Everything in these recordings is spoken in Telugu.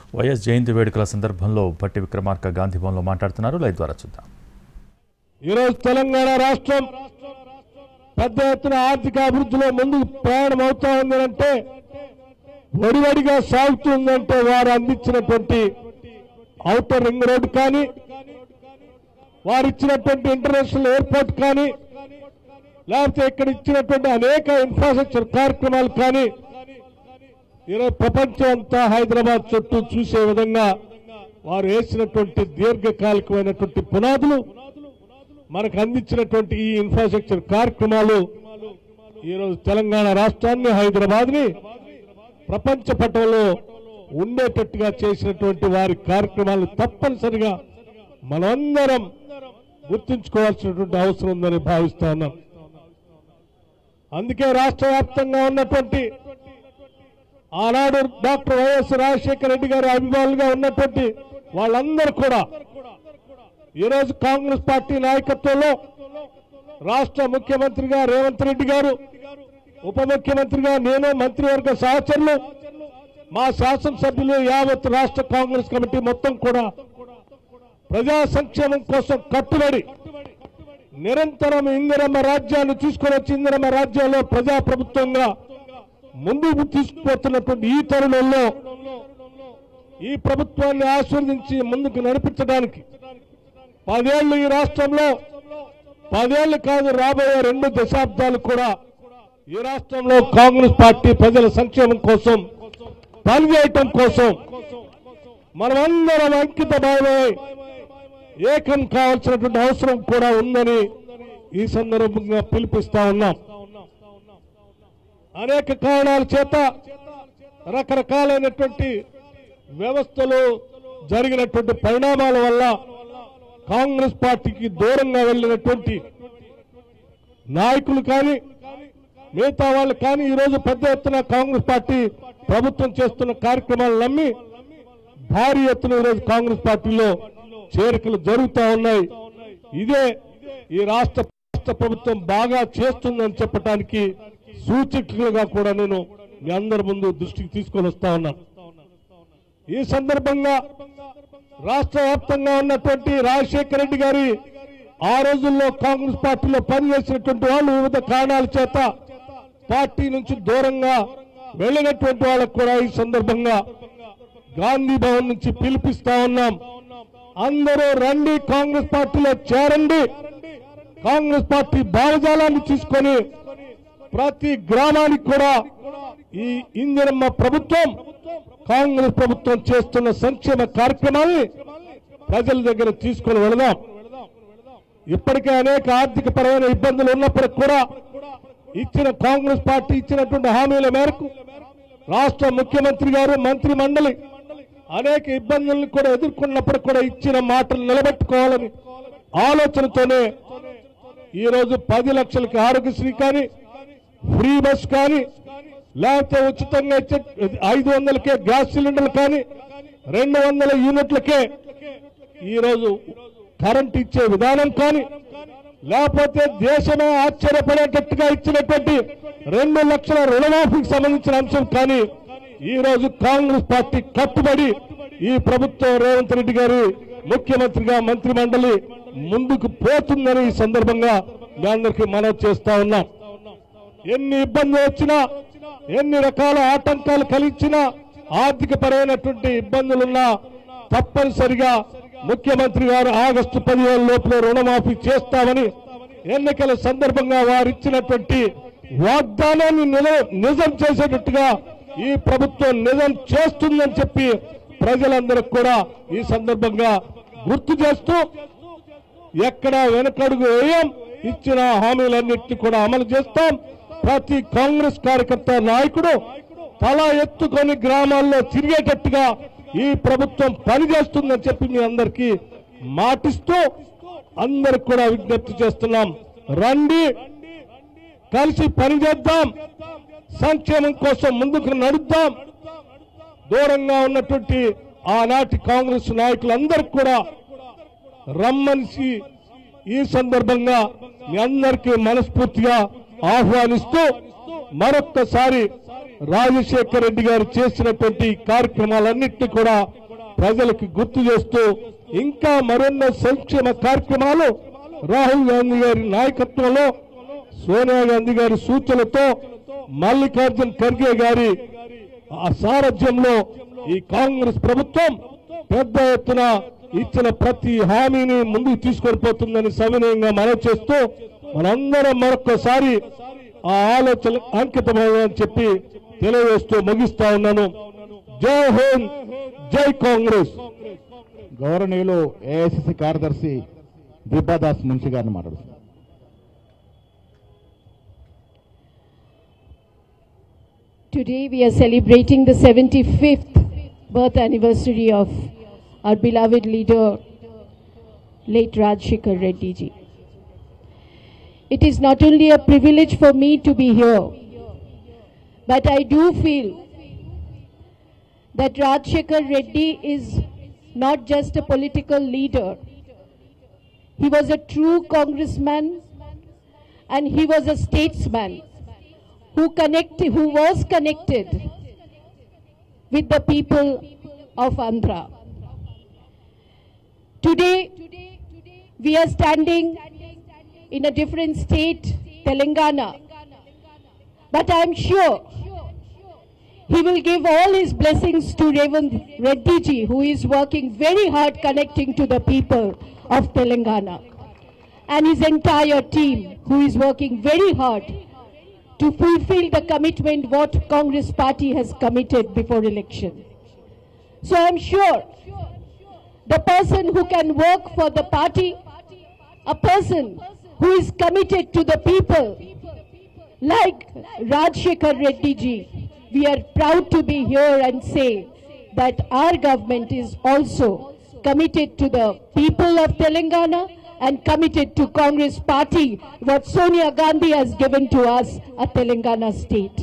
వైఎస్ జయంతి వేడుకల సందర్భంలో భట్టి విక్రమార్క గాంధీ భవన్లో మాట్లాడుతున్నారు. లైవ్ ద్వారా చూద్దాం. ఈరోజు తెలంగాణ రాష్ట్రం పెద్ద ఎత్తున ఆర్థిక అభివృద్ధిలో ముందుకు ప్రయాణం అవుతా ఉందంటే, వడివడిగా సాగుతుందంటే వారు అందించినటువంటి ఔటర్ రింగ్ రోడ్ కానీ, వారు ఇచ్చినటువంటి ఇంటర్నేషనల్ ఎయిర్పోర్ట్ కానీ, లేకపోతే ఇక్కడ ఇచ్చినటువంటి అనేక ఇన్ఫ్రాస్ట్రక్చర్ కార్యక్రమాలు కానీ, ఈరోజు ప్రపంచం అంతా హైదరాబాద్ చుట్టూ చూసే విధంగా వారు వేసినటువంటి దీర్ఘకాలికమైనటువంటి పునాదులు, మనకు అందించినటువంటి ఈ ఇన్ఫ్రాస్ట్రక్చర్ కార్యక్రమాలు ఈరోజు తెలంగాణ రాష్ట్రాన్ని, హైదరాబాద్ ని ప్రపంచ పటంలో ఉండేటట్టుగా చేసినటువంటి వారి కార్యక్రమాలు తప్పనిసరిగా మనందరం గుర్తుంచుకోవాల్సినటువంటి అవసరం ఉందని భావిస్తా ఉన్నాం. అందుకే రాష్ట్ర వ్యాప్తంగా ఉన్నటువంటి ఆనాడు డాక్టర్ వైఎస్ రాజశేఖర రెడ్డి గారి అభిమానులుగా ఉన్నటువంటి వాళ్ళందరూ కూడా ఈరోజు కాంగ్రెస్ పార్టీ నాయకత్వంలో రాష్ట్ర ముఖ్యమంత్రిగా రేవంత్ రెడ్డి గారు, ఉప ముఖ్యమంత్రిగా నేను, మంత్రివర్గ సహచరులు, మా శాసనసభ్యులు, యావత్ రాష్ట్ర కాంగ్రెస్ కమిటీ మొత్తం కూడా ప్రజా సంక్షేమం కోసం కట్టుబడి నిరంతరం ఇందిరమ్మ రాజ్యాన్ని తీసుకొని వచ్చి ఇందిరమ్మ రాజ్యంలో ప్రజాప్రభుత్వంగా ముందుకు తీసుకుపోతున్నటువంటి ఈ తరుణంలో ఈ ప్రభుత్వాన్ని ఆశీర్వదించి ముందుకు నడిపించడానికి 10 ఏళ్లు ఈ రాష్ట్రంలో, 10 ఏళ్లు కాదు రాబోయే 2 దశాబ్దాలు కూడా ఈ రాష్ట్రంలో కాంగ్రెస్ పార్టీ ప్రజల సంక్షేమం కోసం పనిచేయటం కోసం మనమందరం అంకిత భావమై ఏకం కావాల్సినటువంటి అవసరం కూడా ఉందని ఈ సందర్భంగా పిలుపుస్తా ఉన్నాం. అనేక కారణాల చేత రకరకాలైనటువంటి వ్యవస్థలో జరిగినటువంటి పరిణామాల వల్ల కాంగ్రెస్ పార్టీకి దూరంగా వెళ్ళినటువంటి నాయకులు కానీ, మిగతా వాళ్ళు కానీ ఈరోజు పెద్ద ఎత్తున కాంగ్రెస్ పార్టీ ప్రభుత్వం చేస్తున్న కార్యక్రమాలు నమ్మి భారీ ఎత్తున ఈరోజు కాంగ్రెస్ పార్టీలో చేరికలు జరుగుతూ ఉన్నాయి. ఇదే ఈ రాష్ట్ర ప్రభుత్వం బాగా చేస్తుందని చెప్పడానికి సూచకులుగా కూడా నేను మీ అందరి ముందు దృష్టికి తీసుకొని వస్తా ఉన్నాను. ఈ సందర్భంగా రాష్ట్ర వ్యాప్తంగా ఉన్నటువంటి రాజశేఖర రెడ్డి గారి ఆ రోజుల్లో కాంగ్రెస్ పార్టీలో పనిచేసినటువంటి వాళ్ళు వివిధ కారణాల చేత పార్టీ నుంచి దూరంగా వెళ్ళినటువంటి వాళ్ళకు కూడా ఈ సందర్భంగా గాంధీ భవన్ నుంచి పిలిపిస్తా ఉన్నాం. అందరూ రండి, కాంగ్రెస్ పార్టీలో చేరండి. కాంగ్రెస్ పార్టీ భావజాలాన్ని తీసుకొని ప్రతి గ్రామానికి కూడా ఈ ఇందిరమ్మ ప్రభుత్వం, కాంగ్రెస్ ప్రభుత్వం చేస్తున్న సంక్షేమ కార్యక్రమాన్ని ప్రజల దగ్గర తీసుకొని వెళదాం. ఇప్పటికే అనేక ఆర్థిక పరమైన ఇబ్బందులు ఉన్నప్పటికీ కూడా ఇచ్చిన కాంగ్రెస్ పార్టీ ఇచ్చినటువంటి హామీల మేరకు రాష్ట్ర ముఖ్యమంత్రి గారు, మంత్రి మండలి అనేక ఇబ్బందులను కూడా ఎదుర్కొన్నప్పుడు కూడా ఇచ్చిన మాటలు నిలబెట్టుకోవాలని ఆలోచనతోనే ఈరోజు 10 లక్షలకి ఆరోగ్యశ్రీ కానీ, ఫ్రీ బస్ కానీ, లేకపోతే ఉచితంగా ఇచ్చే 500కే గ్యాస్ సిలిండర్లు కానీ, 200 యూనిట్లకే ఈరోజు కరెంట్ ఇచ్చే విధానం కానీ, లేకపోతే దేశమే ఆశ్చర్యపడేటట్టుగా ఇచ్చినటువంటి 2 లక్షల రుణమాఫీకి సంబంధించిన అంశం కానీ ఈరోజు కాంగ్రెస్ పార్టీ కట్టుబడి ఈ ప్రభుత్వం రేవంత్ రెడ్డి గారి ముఖ్యమంత్రిగా మంత్రి మండలి ముందుకు పోతుందని ఈ సందర్భంగా మీ అందరికీ మనవి చేస్తా ఉన్నాం. ఎన్ని ఇబ్బందులు వచ్చినా, ఎన్ని రకాల ఆటంకాలు కలిగించినా, ఆర్థిక పరమైనటువంటి ఇబ్బందులున్నా తప్పనిసరిగా ముఖ్యమంత్రి గారు ఆగస్టు 15 లోపల రుణమాఫీ చేస్తామని ఎన్నికల సందర్భంగా వారు ఇచ్చినటువంటి వాగ్దానాన్ని నిజం చేసేటట్టుగా ఈ ప్రభుత్వం నిజం చేస్తుందని చెప్పి ప్రజలందరికీ కూడా ఈ సందర్భంగా గుర్తు చేస్తూ ఎక్కడ వెనకడుగు వేయం, ఇచ్చిన హామీలన్నింటినీ కూడా అమలు చేస్తాం. ప్రతి కాంగ్రెస్ కార్యకర్త, నాయకుడు తల ఎత్తుకొని గ్రామాల్లో తిరిగేటట్టుగా ఈ ప్రభుత్వం పనిచేస్తుందని చెప్పి మీ అందరికీ మాటిస్తూ అందరికి కూడా విజ్ఞప్తి చేస్తున్నాం. రండి, కలిసి పనిచేద్దాం, సంక్షేమం కోసం ముందుకు నడుద్దాం. దూరంగా ఉన్నటువంటి ఆనాటి కాంగ్రెస్ నాయకులందరికీ కూడా రమ్మనిసి ఈ సందర్భంగా మీ అందరికీ మనస్ఫూర్తిగా ఆహ్వానిస్తూ మరొక్కసారి రాజశేఖర రెడ్డి గారు చేసినటువంటి కార్యక్రమాలన్నింటినీ కూడా ప్రజలకు గుర్తు చేస్తూ ఇంకా మరెన్నో సంక్షేమ కార్యక్రమాలు రాహుల్ గాంధీ గారి నాయకత్వంలో, సోనియా గాంధీ గారి సూచనలతో, మల్లికార్జున్ ఖర్గే గారి సారథ్యంలో ఈ కాంగ్రెస్ ప్రభుత్వం పెద్ద ఎత్తున ఇచ్చిన ప్రతి హామీని ముందుకు తీసుకొని పోతుందని సవినయంగా మనవి చేస్తూ మనందరం మరొక్కసారి ఆ ఆలోచన అంకితమని చెప్పి తెలియజేస్తూ ముగిస్తా ఉన్నాను. జై హింద్, జై కాంగ్రెస్. గౌరవనీయులు ఏఐసిసి కార్యదర్శి దీపాదాస్ మున్షి గారిని మాట్లాడుతున్నారు. Today we are celebrating the 75th birth anniversary of our beloved leader, late Rajshekar Reddy ji. It is not only a privilege for me to be here, but I do feel that Rajshekar Reddy is not just a political leader. He was a true congressman and he was a statesman who was connected with the people of Andhra. Today, we are standing in a different state, Telangana, but I am sure he will give all his blessings to Revant Reddy ji, who is working very hard connecting to the people of Telangana, and his entire team, who is working very hard to fulfill the commitment what Congress party has committed before election. So I am sure the person who can work for the party, a person who is committed to the people, like Rajshekar Reddy ji, we are proud to be here and say that our government is also committed to the people of Telangana and committed to Congress party, what Sonia Gandhi has given to us, a Telangana state.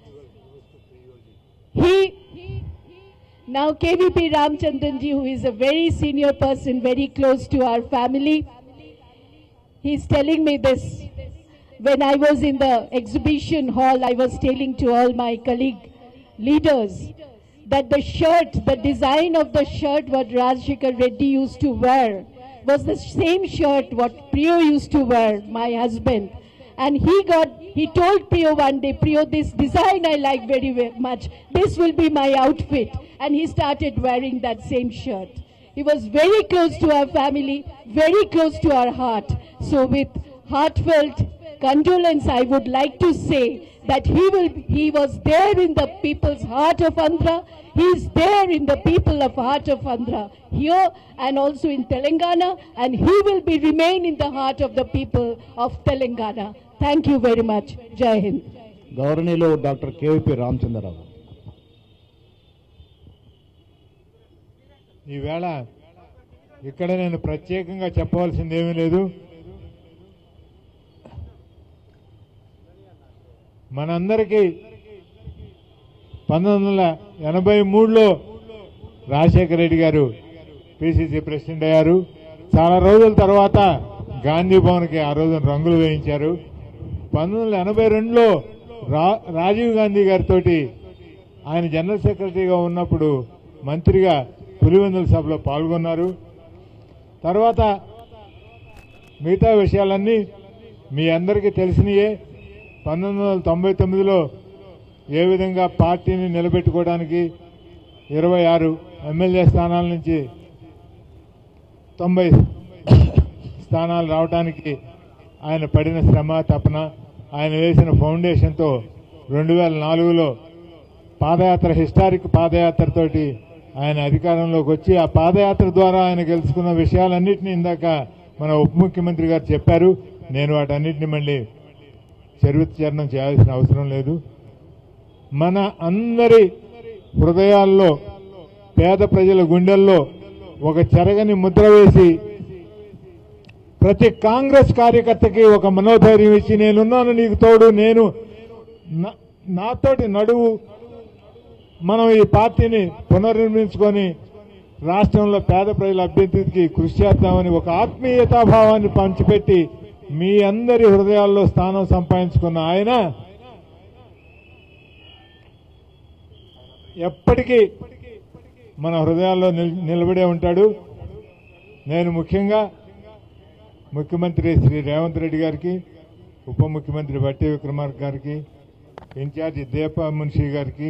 Now KVP Ramchandran ji, who is a very senior person, very close to our family, he is telling me this. When I was in the exhibition hall, I was telling to all my colleague leaders that the shirt, the design of the shirt what Rajshekar Reddy used to wear was the same shirt what Priyo used to wear, my husband. And he told Priyo one day, Priyo, this design I like very much. This will be my outfit. And he started wearing that same shirt. He was very close to our family, very close to our heart. So with heartfelt condolence, I would like to say that he was there in the people's heart of Andhra. He is there in the people of heart of Andhra, here and also in Telangana, and he will remain in the heart of the people of Telangana. Thank you very much. Jai Hind. గౌరవనీయులు డాక్టర్ కేవీపీ రామచంద్రరావు. ఈవేళ ఇక్కడ నేను ప్రత్యేకంగా చెప్పవలసింది ఏమీ లేదు. మనందరికీ 1983లో రాజశేఖర రెడ్డి గారు పిసిసి ప్రెసిడెంట్ అయ్యారు. చాలా రోజుల తర్వాత గాంధీ భవన్కి ఆ రోజు రంగులు వేయించారు. 1982లో రాజీవ్ గాంధీ గారితో ఆయన జనరల్ సెక్రటరీగా ఉన్నప్పుడు మంత్రిగా పులివెందుల సభలో పాల్గొన్నారు. తర్వాత మిగతా విషయాలన్నీ మీ అందరికీ తెలిసినయే. 1999లో ఏ విధంగా పార్టీని నిలబెట్టుకోవడానికి 26 ఎమ్మెల్యే స్థానాల నుంచి 90 స్థానాలు రావడానికి ఆయన పడిన శ్రమ తపన, ఆయన వేసిన ఫౌండేషన్తో 2004లో పాదయాత్ర, హిస్టారిక్ పాదయాత్రతోటి ఆయన అధికారంలోకి వచ్చి ఆ పాదయాత్ర ద్వారా ఆయన గెలుచుకున్న విషయాలన్నింటినీ ఇందాక మన ఉప ముఖ్యమంత్రి గారు చెప్పారు. నేను వాటన్నిటిని మళ్ళీ చరిత్రచరణం చేయాల్సిన అవసరం లేదు. మన అందరి హృదయాల్లో, పేద ప్రజల గుండెల్లో ఒక చెరగని ముద్ర వేసి ప్రతి కాంగ్రెస్ కార్యకర్తకి ఒక మనోధైర్యం ఇచ్చి, నేనున్నాను, నీకు తోడు, నేను నాతోటి నడువు, మనం ఈ పార్టీని పునర్నిర్మించుకొని రాష్ట్రంలో పేద ప్రజల అభ్యున్నతికి కృషి చేద్దామని ఒక ఆత్మీయతాభావాన్ని పంచిపెట్టి మీ అందరి హృదయాల్లో స్థానం సంపాదించుకున్న ఆయన ఎప్పటికీ మన హృదయాల్లో నిలబడే ఉంటాడు. నేను ముఖ్యంగా ముఖ్యమంత్రి శ్రీ రేవంత్ రెడ్డి గారికి, ఉప ముఖ్యమంత్రి బట్టి విక్రమార్క గారికి, ఇన్ఛార్జి దీపా మున్షి గారికి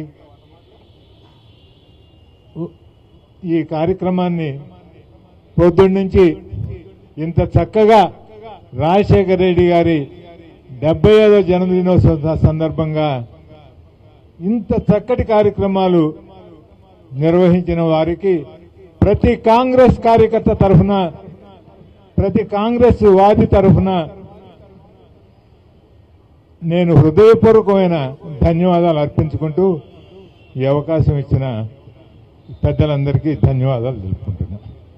ఈ కార్యక్రమాన్ని పొద్దున్న నుంచి ఇంత చక్కగా రాజశేఖర రెడ్డి గారి 75వ జన్మదినోత్సవ సందర్భంగా ఇంత చక్కటి కార్యక్రమాలు నిర్వహించిన వారికి ప్రతి కాంగ్రెస్ కార్యకర్త తరఫున, ప్రతి కాంగ్రెస్ వాది తరఫున నేను హృదయపూర్వకమైన ధన్యవాదాలు అర్పించుకుంటూ ఈ అవకాశం ఇచ్చిన పెద్దలందరికీ ధన్యవాదాలు తెలుపుకుంటున్నా.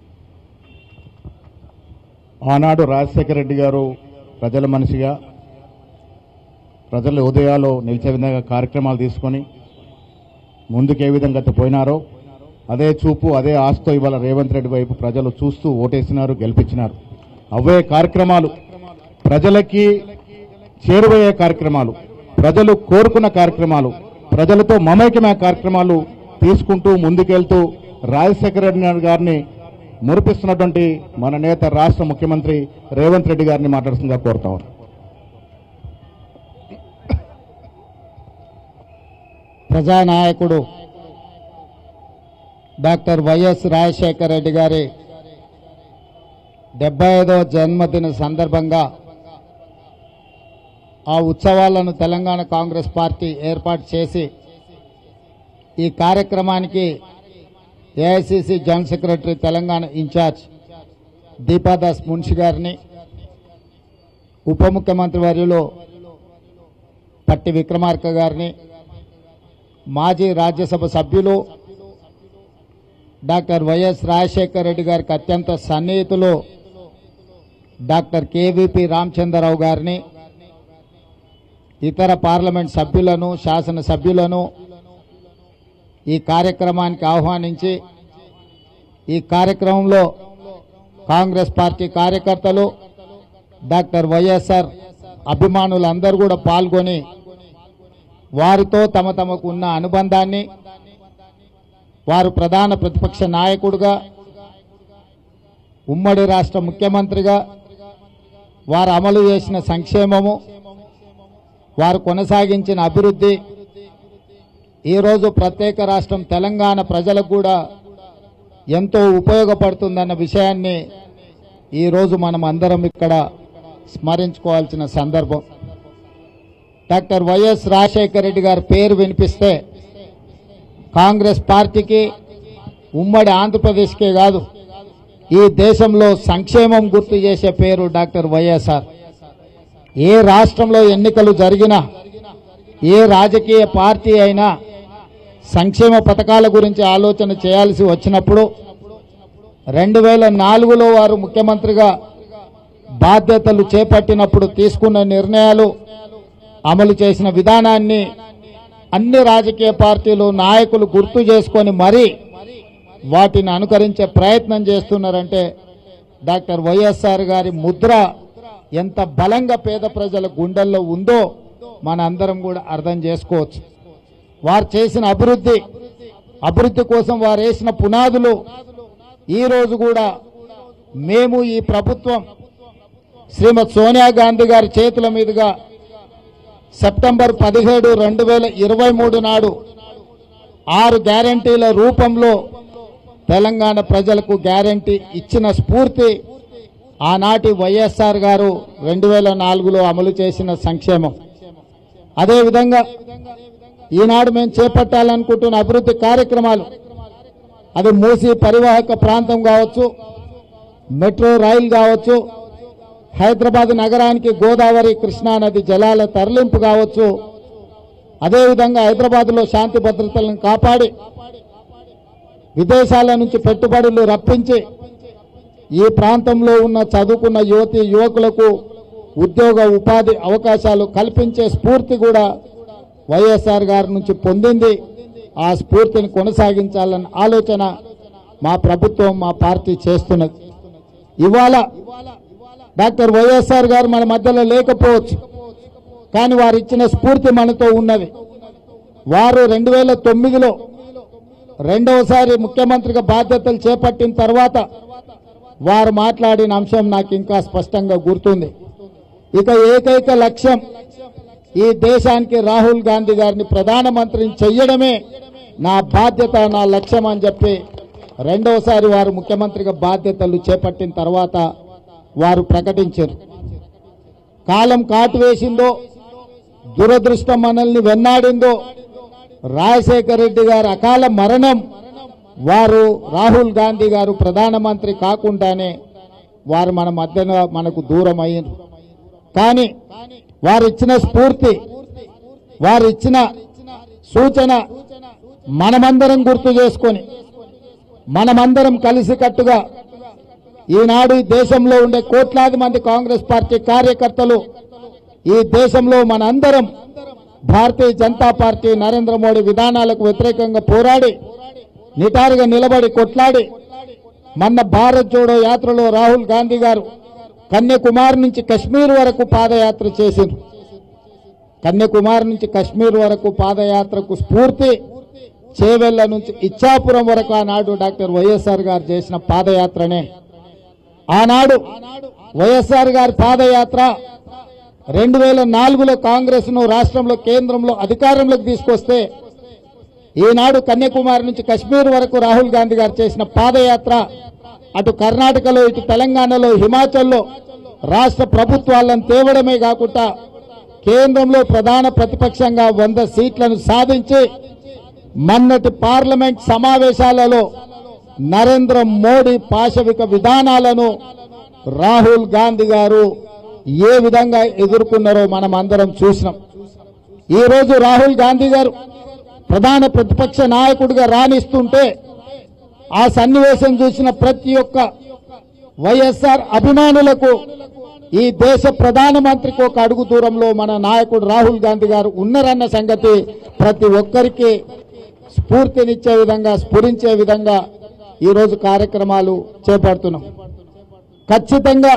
ఆనాడు రాజశేఖర రెడ్డి గారు ప్రజల మనిషిగా ప్రజల ఉదయాలు నిలిచే విధంగా కార్యక్రమాలు తీసుకొని ముందుకు ఏ విధంగా పోయినారో అదే చూపు అదే ఆశతో ఇవాళ రేవంత్ రెడ్డి వైపు ప్రజలు చూస్తూ ఓటేసినారు, గెలిపించినారు. అవే కార్యక్రమాలు ప్రజలకి చేరువయ్యే కార్యక్రమాలు, ప్రజలు కోరుకున్న కార్యక్రమాలు, ప్రజలతో మమైక్యమైన కార్యక్రమాలు తీసుకుంటూ ముందుకెళ్తూ రాజశేఖర రెడ్డి గారిని మురిపిస్తున్నటువంటి మన నేత రాష్ట్ర ముఖ్యమంత్రి రేవంత్ రెడ్డి గారిని మాట్లాడుతుందిగా కోరుతాం. ప్రజానాయకుడు డాక్టర్ వైఎస్ రాజశేఖర రెడ్డి గారి 75వ జన్మదిన సందర్భంగా ఆ ఉత్సవాలను తెలంగాణ కాంగ్రెస్ పార్టీ ఏర్పాటు చేసి ఈ కార్యక్రమానికి AICC general secretary Telangana incharge Deepa Das Munshi గారిని, ఉప ముఖ్యమంత్రి వర్యులు పట్టి విక్రమార్క గారిని, మాజీ రాజ్యసభ సభ్యులు డాక్టర్ వైఎస్ రాజశేఖర రెడ్డి గారికి అత్యంత సన్నిహితులు డాక్టర్ కేవీపీ రామచంద్రరావు గారిని, ఇతర పార్లమెంట్ సభ్యులను, శాసనసభ్యులను ఈ కార్యక్రమానికి ఆహ్వానించి ఈ కార్యక్రమంలో కాంగ్రెస్ పార్టీ కార్యకర్తలు, డాక్టర్ వైఎస్ఆర్ అభిమానులందరూ కూడా పాల్గొని వారితో తమకు ఉన్న అనుబంధాన్ని, వారు ప్రధాన ప్రతిపక్ష నాయకుడిగా, ఉమ్మడి రాష్ట్ర ముఖ్యమంత్రిగా వారు అమలు చేసిన సంక్షేమము, వారు కొనసాగించిన అభివృద్ధి ఈరోజు ప్రత్యేక రాష్ట్రం తెలంగాణ ప్రజలకు కూడా ఎంతో ఉపయోగపడుతుందన్న విషయాన్ని ఈరోజు మనం అందరం ఇక్కడ స్మరించుకోవాల్సిన సందర్భం. డాక్టర్ వైఎస్ రాజశేఖర రెడ్డి గారి పేరు వినిపిస్తే కాంగ్రెస్ పార్టీకి, ఉమ్మడి ఆంధ్రప్రదేశ్కే కాదు ఈ దేశంలో సంక్షేమం గుర్తు చేసే పేరు డాక్టర్ వైఎస్ఆర్. ఏ రాష్ట్రంలో ఎన్నికలు జరిగినా, ఏ రాజకీయ పార్టీ అయినా సంక్షేమ పథకాల గురించి ఆలోచన చేయాల్సి వచ్చినప్పుడు 2004లో వారు ముఖ్యమంత్రిగా బాధ్యతలు చేపట్టినప్పుడు తీసుకున్న నిర్ణయాలు, అమలు చేసిన విధానాన్ని అన్ని రాజకీయ పార్టీలు నాయకులు గుర్తు చేసుకొని మరీ వాటిని అనుకరించే ప్రయత్నం చేస్తున్నారంటే డాక్టర్ వైఎస్ఆర్ గారి ముద్ర ఎంత బలంగా పేద ప్రజల గుండెల్లో ఉందో మన అందరం కూడా అర్థం చేసుకోవచ్చు. వారు చేసిన అభివృద్ధి కోసం వారు వేసిన పునాదులు ఈరోజు కూడా మేము ఈ ప్రభుత్వం శ్రీమతి సోనియా గాంధీ గారి చేతుల మీదుగా సెప్టెంబర్ 17, 2023 నాడు 6 గ్యారంటీల రూపంలో తెలంగాణ ప్రజలకు గ్యారంటీ ఇచ్చిన స్ఫూర్తి ఆనాటి వైఎస్ఆర్ గారు 2004లో అమలు చేసిన సంక్షేమం. అదేవిధంగా ఈనాడు మేము చేపట్టాలనుకుంటున్న అభివృద్ధి కార్యక్రమాలు, అది మూసీ పరివాహక ప్రాంతం కావచ్చు, మెట్రో రైలు కావచ్చు, హైదరాబాద్ నగరానికి గోదావరి కృష్ణా నది జలాల తరలింపు కావచ్చు, అదేవిధంగా హైదరాబాద్లో శాంతి భద్రతలను కాపాడి విదేశాల నుంచి పెట్టుబడులు రప్పించి ఈ ప్రాంతంలో ఉన్న చదువుకున్న యువకులకు ఉద్యోగ ఉపాధి అవకాశాలు కల్పించే స్ఫూర్తి కూడా వైఎస్ఆర్ గారి నుంచి పొందింది. ఆ స్ఫూర్తిని కొనసాగించాలన్న ఆలోచన మా ప్రభుత్వం, మా పార్టీ చేస్తున్నది. ఇవాళ డాక్టర్ వైఎస్ఆర్ గారు మన మధ్యలో లేకపోవచ్చు, కానీ వారు ఇచ్చిన స్ఫూర్తి మనతో ఉన్నది. వారు 2009లో రెండవసారి ముఖ్యమంత్రిగా బాధ్యతలు చేపట్టిన తర్వాత వారు మాట్లాడిన అంశం నాకు ఇంకా స్పష్టంగా గుర్తుంది. ఇక ఏకైక లక్ష్యం ఈ దేశానికి రాహుల్ గాంధీ గారిని ప్రధానమంత్రిని చెయ్యడమే నా బాధ్యత, నా లక్ష్యం అని చెప్పి రెండవసారి వారు ముఖ్యమంత్రిగా బాధ్యతలు చేపట్టిన తర్వాత వారు ప్రకటించారు. కాలం కాటు వేసిందో, దురదృష్టం మనల్ని వెన్నాడిందో, రాజశేఖర రెడ్డి గారి అకాల మరణం వారు రాహుల్ గాంధీ గారు ప్రధానమంత్రి కాకుండానే వారు మన మధ్యన మనకు దూరం అయ్యారు. కానీ వారు ఇచ్చిన స్ఫూర్తి, వారు ఇచ్చిన సూచన మనమందరం గుర్తు చేసుకొని మనమందరం కలిసికట్టుగా ఈనాడు ఈ దేశంలో ఉండే కోట్లాది మంది కాంగ్రెస్ పార్టీ కార్యకర్తలు, ఈ దేశంలో మనందరం భారతీయ జనతా పార్టీ నరేంద్ర మోడీ విధానాలకు వ్యతిరేకంగా పోరాడి నిటారుగా నిలబడి కొట్లాడి మొన్న భారత్ జోడో యాత్రలో రాహుల్ గాంధీ గారు కన్యాకుమారి నుంచి కశ్మీర్ వరకు పాదయాత్ర చేసిండ్రు. కన్యాకుమారి నుంచి కశ్మీర్ వరకు పాదయాత్రకు స్ఫూర్తి చేవెళ్ల నుంచి ఇచ్చాపురం వరకు ఆనాడు డాక్టర్ వైఎస్ఆర్ గారు చేసిన పాదయాత్రనే. ఆనాడు వైఎస్ఆర్ గారి పాదయాత్ర 2004లో కాంగ్రెస్ ను రాష్ట్రంలో కేంద్రంలో అధికారంలోకి తీసుకొస్తే ఈనాడు కన్యాకుమారి నుంచి కశ్మీర్ వరకు రాహుల్ గాంధీ గారు చేసిన పాదయాత్ర అటు కర్ణాటకలో, ఇటు తెలంగాణలో, హిమాచల్లో రాష్ట్ర ప్రభుత్వాలను తేవడమే కాకుండా కేంద్రంలో ప్రధాన ప్రతిపక్షంగా 100 సీట్లను సాధించి మొన్నటి పార్లమెంట్ సమావేశాలలో నరేంద్ర మోడీ పాశవిక విధానాలను రాహుల్ గాంధీ గారు ఏ విధంగా ఎదుర్కొన్నారో మనం అందరం చూసినాం. ఈ రోజు రాహుల్ గాంధీ గారు ప్రధాన ప్రతిపక్ష నాయకుడిగా రాణిస్తుంటే ఆ సన్నివేశం చూసిన ప్రతి ఒక్క వైఎస్ఆర్ అభిమానులకు ఈ దేశ ప్రధానమంత్రికి ఒక అడుగు దూరంలో మన నాయకుడు రాహుల్ గాంధీ గారు ఉన్నారన్న సంగతి ప్రతి ఒక్కరికి స్ఫూర్తినిచ్చే విధంగా, స్ఫురించే విధంగా ఈరోజు కార్యక్రమాలు చేపడుతున్నాం. ఖచ్చితంగా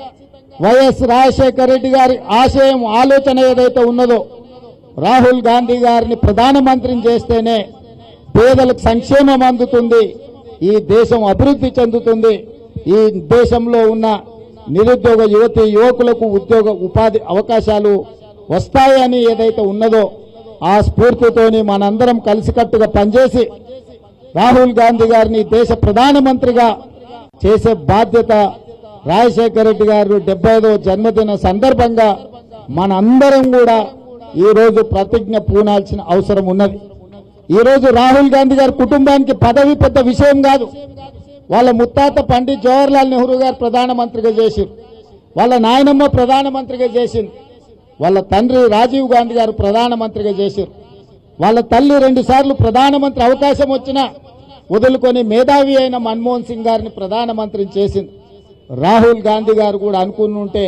వైఎస్ రాజశేఖర రెడ్డి గారి ఆశయం, ఆలోచన ఏదైతే ఉన్నదో రాహుల్ గాంధీ గారిని ప్రధానమంత్రిని చేస్తేనే పేదలకు సంక్షేమం అందుతుంది, ఈ దేశం అభివృద్ధి చెందుతుంది, ఈ దేశంలో ఉన్న నిరుద్యోగ యువతి యువకులకు ఉద్యోగ ఉపాధి అవకాశాలు వస్తాయని ఏదైతే ఉన్నదో ఆ స్ఫూర్తితోని మనందరం కలిసికట్టుగా పనిచేసి రాహుల్ గాంధీ గారిని దేశ ప్రధానమంత్రిగా చేసే బాధ్యత రాజశేఖర రెడ్డి గారు 75వ జన్మదిన సందర్భంగా మనందరం కూడా ఈ రోజు ప్రతిజ్ఞ పూనాల్సిన అవసరం ఉన్నది. ఈ రోజు రాహుల్ గాంధీ గారి కుటుంబానికి పదవి పెద్ద విషయం కాదు. వాళ్ళ ముత్తాత పండిత్ జవహర్లాల్ నెహ్రూ గారు ప్రధానమంత్రిగా చేసింది, వాళ్ళ నాయనమ్మ ప్రధానమంత్రిగా చేసింది, వాళ్ళ తండ్రి రాజీవ్ గాంధీ గారు ప్రధానమంత్రిగా చేశారు, వాళ్ళ తల్లి 2 సార్లు ప్రధానమంత్రి అవకాశం వచ్చినా వదులుకొని మేధావి అయిన మన్మోహన్ సింగ్ గారిని ప్రధానమంత్రిని చేసింది. రాహుల్ గాంధీ గారు కూడా అనుకుని ఉంటే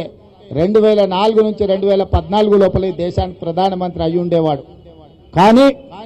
2004 నుంచి 2014 లోపల ఈ దేశానికి ప్రధానమంత్రి అయి ఉండేవాడు. కానీ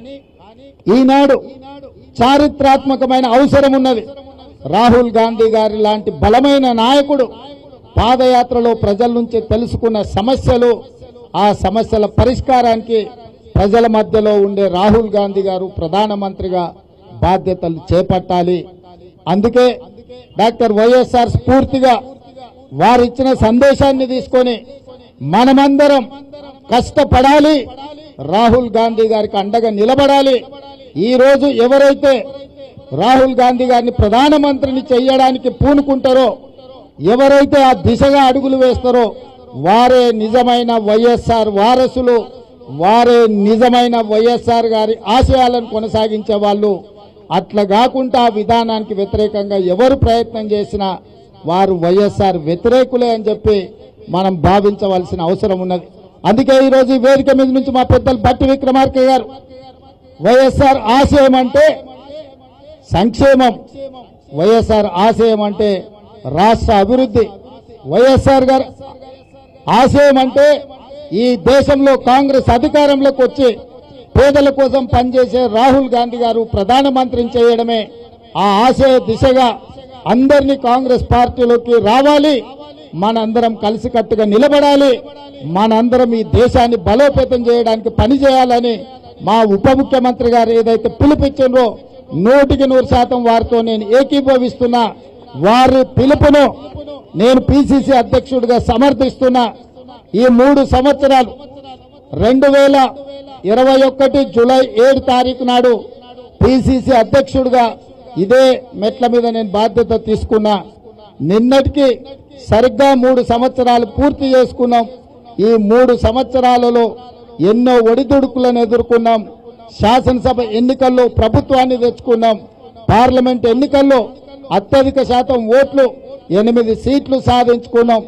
ఈనాడు చారిత్రాత్మకమైన అవసరం ఉన్నది. రాహుల్ గాంధీ గారి లాంటి బలమైన నాయకుడు పాదయాత్రలో ప్రజల నుంచి తెలుసుకున్న సమస్యలు, ఆ సమస్యల పరిష్కారానికి ప్రజల మధ్యలో ఉండే రాహుల్ గాంధీ గారు ప్రధానమంత్రిగా బాధ్యతలు చేపట్టాలి. అందుకే డాక్టర్ వైఎస్ఆర్ స్ఫూర్తిగా వారిచ్చిన సందేశాన్ని తీసుకొని మనమందరం కష్టపడాలి, రాహుల్ గాంధీ గారికి అండగా నిలబడాలి. ఈ రోజు ఎవరైతే రాహుల్ గాంధీ గారిని ప్రధానమంత్రిని చేయడానికి పూనుకుంటారో, ఎవరైతే ఆ దిశగా అడుగులు వేస్తారో వారే నిజమైన వైఎస్ఆర్ వారసులు, వారే నిజమైన వైఎస్ఆర్ గారి ఆశయాలను కొనసాగించే వాళ్ళు. అట్లా కాకుండా ఆ విధానానికి వ్యతిరేకంగా ఎవరు ప్రయత్నం చేసినా వారు వైఎస్ఆర్ వ్యతిరేకులే అని చెప్పి మనం భావించవలసిన అవసరం ఉన్నది. అందుకే ఈరోజు ఈ వేదిక మీద నుంచి మా పెద్దలు భట్టి విక్రమార్క గారు వైఎస్ఆర్ ఆశయం అంటే సంక్షేమం, వైఎస్ఆర్ ఆశయం అంటే రాష్ట్ర అభివృద్ధి, వైఎస్ఆర్ గారు ఆశయం అంటే ఈ దేశంలో కాంగ్రెస్ అధికారంలోకి వచ్చి పేదల కోసం పనిచేసే రాహుల్ గాంధీ గారు ప్రధానమంత్రిని చేయడమే. ఆ ఆశయ దిశగా అందరినీ కాంగ్రెస్ పార్టీలోకి రావాలి, మనందరం కలిసికట్టుగా నిలబడాలి, మనందరం ఈ దేశాన్ని బలోపేతం చేయడానికి పనిచేయాలని మా ఉప ముఖ్యమంత్రి గారు ఏదైతే పిలుపిచ్చిండ్రో 100% వారితో నేను ఏకీభవిస్తున్నా. వారి పిలుపును నేను పిసిసి అధ్యక్షుడిగా సమర్థిస్తున్నా. ఈ 3 సంవత్సరాలు 2021 జూలై 7 తారీఖు నాడు పిసిసి అధ్యక్షుడిగా ఇదే మెట్ల మీద నేను బాధ్యత తీసుకున్నా. నిన్నటికి సరిగ్గా 3 సంవత్సరాలు పూర్తి చేసుకున్నాం. ఈ 3 సంవత్సరాలలో ఎన్నో ఒడిదుడుకులను ఎదుర్కొన్నాం. శాసనసభ ఎన్నికల్లో ప్రభుత్వాన్ని తెచ్చుకున్నాం. పార్లమెంట్ ఎన్నికల్లో అత్యధిక శాతం ఓట్లు 8 సీట్లు సాధించుకున్నాం.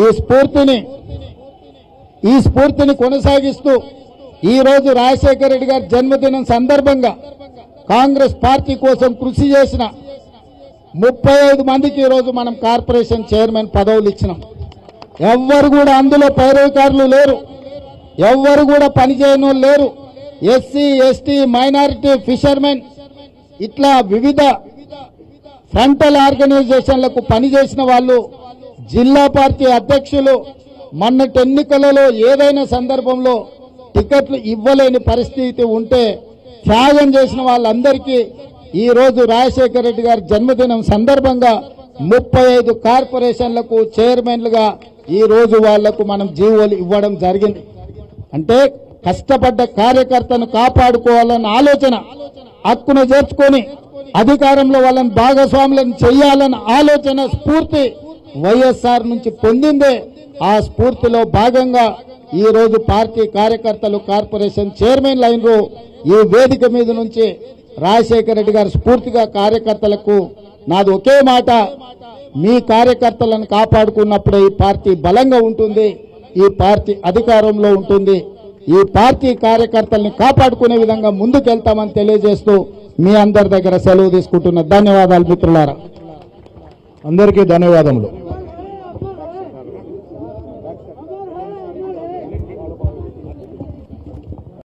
ఈ స్ఫూర్తిని కొనసాగిస్తూ ఈ రోజు రాజశేఖర రెడ్డి గారి జన్మదినం సందర్భంగా కాంగ్రెస్ పార్టీ కోసం కృషి చేసిన 35 మందికి ఈ రోజు మనం కార్పొరేషన్ చైర్మన్ పదవులు ఇచ్చినాం. ఎవ్వరు కూడా అందులో పైరవికారులు లేరు, ఎవ్వరు కూడా పనిచేయను లేరు. ఎస్సీ, ఎస్టీ, మైనారిటీ, ఫిషర్మెన్ ఇట్లా వివిధ ఫ్రంటల్ ఆర్గనైజేషన్లకు పనిచేసిన వాళ్ళు, జిల్లా పార్టీ అధ్యక్షులు, మొన్నటి ఎన్నికలలో ఏదైనా సందర్భంలో టికెట్లు ఇవ్వలేని పరిస్థితి ఉంటే త్యాగం చేసిన వాళ్ళందరికీ ఈ రోజు రాజశేఖర రెడ్డి గారి జన్మదినం సందర్భంగా 35 కార్పొరేషన్లకు చైర్మన్లుగా ఈ రోజు వాళ్లకు మనం జీవోలు ఇవ్వడం జరిగింది. అంటే కష్టపడ్డ కార్యకర్తను కాపాడుకోవాలన్న ఆలోచన, హక్కును చేర్చుకొని అధికారంలో వాళ్ళని భాగస్వాములను చేయాలన్న ఆలోచన, స్ఫూర్తి వైఎస్ఆర్ నుంచి పొందిందే. ఆ స్ఫూర్తిలో భాగంగా ఈ రోజు పార్టీ కార్యకర్తలు కార్పొరేషన్ చైర్మన్ లైన్లో ఈ వేదిక మీద నుంచి రాజశేఖర రెడ్డి గారు స్ఫూర్తిగా కార్యకర్తలకు నాది ఒకే మాట, మీ కార్యకర్తలను కాపాడుకున్నప్పుడే ఈ పార్టీ బలంగా ఉంటుంది, ఈ పార్టీ అధికారంలో ఉంటుంది. ఈ పార్టీ కార్యకర్తల్ని కాపాడుకునే విధంగా ముందుకెళ్తామని తెలియజేస్తూ మీ అందరి దగ్గర సెలవు తీసుకుంటున్న ధన్యవాదాలు మిత్రులారా. అందరికీ ధన్యవాదములు.